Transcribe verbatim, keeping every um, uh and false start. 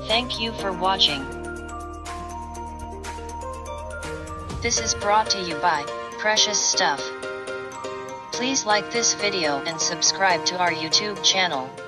Thank you for watching. This is brought to you by Precious Stuff. Please like this video and subscribe to our YouTube channel.